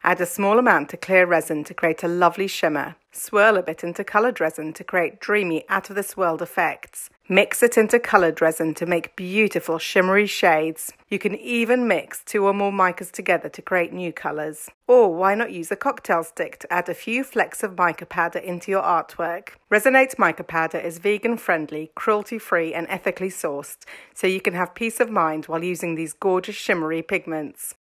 Add a small amount to clear resin to create a lovely shimmer. Swirl a bit into coloured resin to create dreamy, out-of-this-world effects. Mix it into coloured resin to make beautiful shimmery shades. You can even mix 2 or more micas together to create new colours. Or why not use a cocktail stick to add a few flecks of mica powder into your artwork. Resonate mica powder is vegan-friendly, cruelty-free and ethically sourced, so you can have peace of mind while using these gorgeous shimmery pigments.